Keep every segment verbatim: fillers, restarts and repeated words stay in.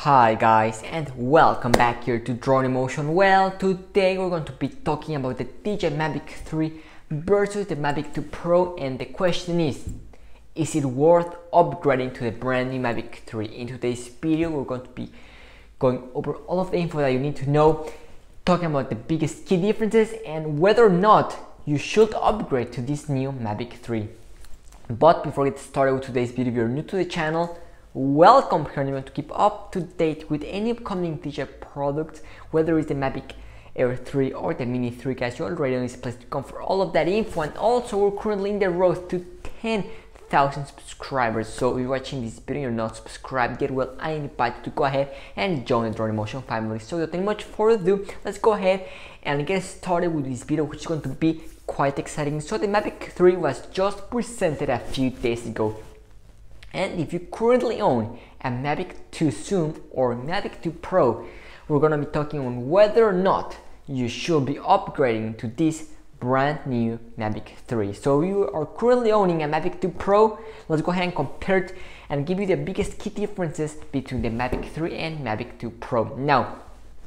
Hi guys, and welcome back here to Drone Emotion. Well, today we're going to be talking about the D J I Mavic three versus the Mavic two Pro, and the question is is it worth upgrading to the brand new Mavic three? In today's video we're going to be going over all of the info that you need to know, talking about the biggest key differences and whether or not you should upgrade to this new Mavic three. But before we get started with today's video, if you're new to the channel, welcome here, and you want to keep up to date with any upcoming D J I products, whether it's the Mavic Air three or the Mini three, guys. You're already on this place to come for all of that info. And also we're currently in the road to ten thousand subscribers, so if you're watching this video and you're not subscribed yet, well, I invite you to go ahead and join the Drone Emotion family. So without any much further ado, let's go ahead and get started with this video, which is going to be quite exciting. So the Mavic three was just presented a few days ago, and if you currently own a Mavic two Zoom or Mavic two Pro, we're gonna be talking on whether or not you should be upgrading to this brand new Mavic three. So if you are currently owning a Mavic two Pro, let's go ahead and compare it and give you the biggest key differences between the Mavic three and Mavic two Pro. Now,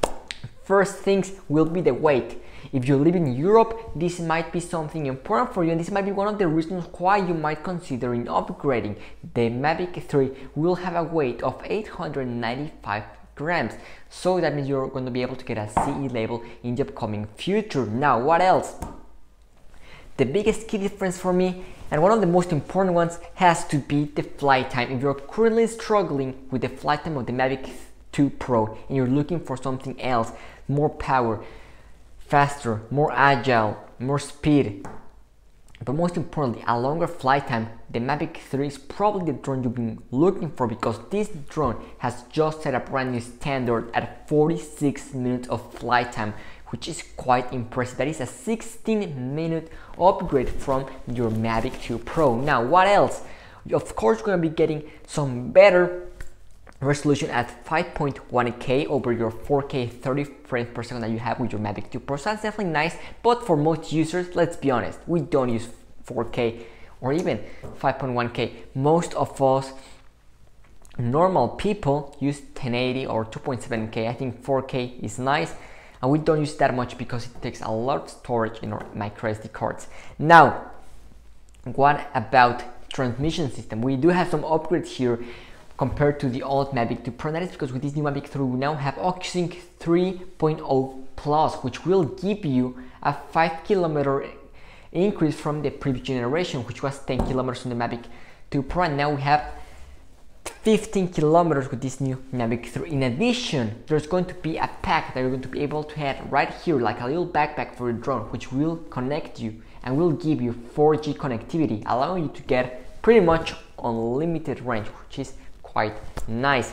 first things will be the weight. If you live in Europe, this might be something important for you, and this might be one of the reasons why you might consider upgrading. The Mavic three will have a weight of eight hundred ninety-five grams, so that means you're going to be able to get a C E label in the upcoming future. Now, what else? The biggest key difference for me, and one of the most important ones, has to be the flight time. If you're currently struggling with the flight time of the Mavic two Pro and you're looking for something else, more power, faster, more agile, more speed, but most importantly a longer flight time, the Mavic three is probably the drone you've been looking for, because this drone has just set a brand new standard at forty-six minutes of flight time, which is quite impressive. That is a sixteen minute upgrade from your Mavic two Pro. Now, what else? Of course, you're going to be getting some better resolution at five point one K over your four K thirty frames per second that you have with your Mavic two Pro. So that's definitely nice, but for most users, let's be honest, we don't use four K or even five point one K. Most of us normal people use ten eighty or two point seven K. I think four K is nice, and we don't use that much because it takes a lot of storage in our micro S D cards. Now, what about transmission system? We do have some upgrades here compared to the old Mavic two Pro. That is because with this new Mavic three we now have OcuSync three point oh plus, which will give you a five kilometer increase from the previous generation, which was ten kilometers on the Mavic two Pro, and now we have fifteen kilometers with this new Mavic three. In addition, there's going to be a pack that you're going to be able to have right here, like a little backpack for your drone, which will connect you and will give you four G connectivity, allowing you to get pretty much unlimited range, which is quite nice.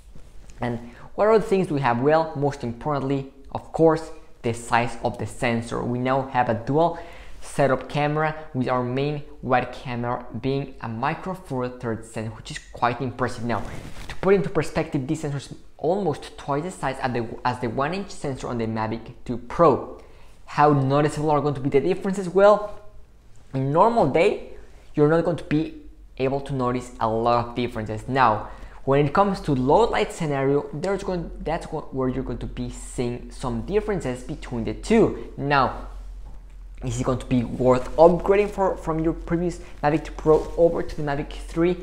And what other things do we have? Well, most importantly, of course, the size of the sensor. We now have a dual setup camera, with our main wide camera being a micro four thirds sensor, which is quite impressive. Now, to put into perspective, this sensor is almost twice the size as the, as the one inch sensor on the Mavic two Pro. How noticeable are going to be the differences? Well, in normal day, you're not going to be able to notice a lot of differences. Now, when it comes to low light scenario, there's going that's where you're going to be seeing some differences between the two. Now, is it going to be worth upgrading for from your previous Mavic two Pro over to the Mavic three?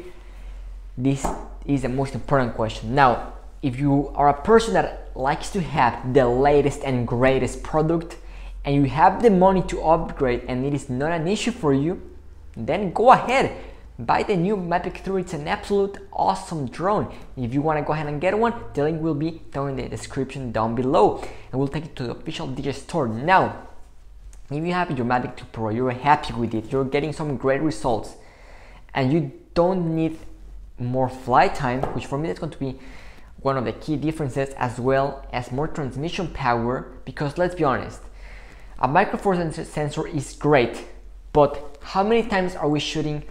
This is the most important question. Now, if you are a person that likes to have the latest and greatest product, and you have the money to upgrade and it is not an issue for you, then go ahead, buy the new Mavic three. It's an absolute awesome drone. If you want to go ahead and get one, the link will be down in the description down below, and we'll take you to the official D J I store. Now, if you have your Mavic two Pro, you're happy with it, you're getting some great results, and you don't need more flight time, which for me that's going to be one of the key differences, as well as more transmission power, because let's be honest, a micro four sensor is great, but how many times are we shooting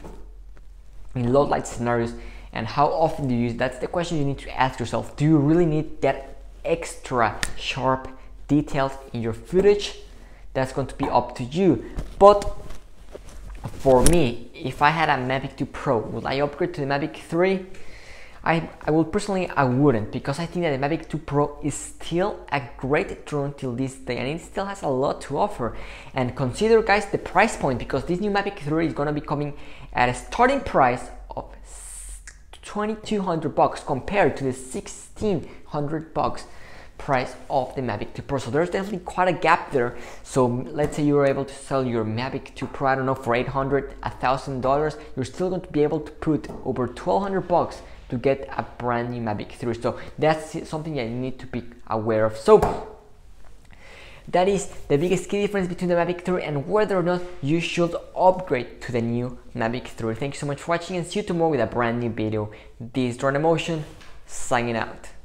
in low light scenarios, and how often do you use it? That's the question you need to ask yourself. Do you really need that extra sharp details in your footage? That's going to be up to you. But for me, if I had a Mavic two Pro, would I upgrade to the Mavic three? I, I will personally, I wouldn't, because I think that the Mavic two Pro is still a great drone till this day, and it still has a lot to offer. And consider, guys, the price point, because this new Mavic three is gonna be coming at a starting price of twenty-two hundred bucks compared to the sixteen hundred bucks price of the Mavic two Pro. So there's definitely quite a gap there. So let's say you were able to sell your Mavic two Pro, I don't know, for eight hundred, a thousand dollars, you're still going to be able to put over twelve hundred bucks to get a brand new Mavic three. So that's something that you need to be aware of. So that is the biggest key difference between the Mavic three and whether or not you should upgrade to the new Mavic three. Thank you so much for watching, and see you tomorrow with a brand new video. This is Drone Emotion, signing out.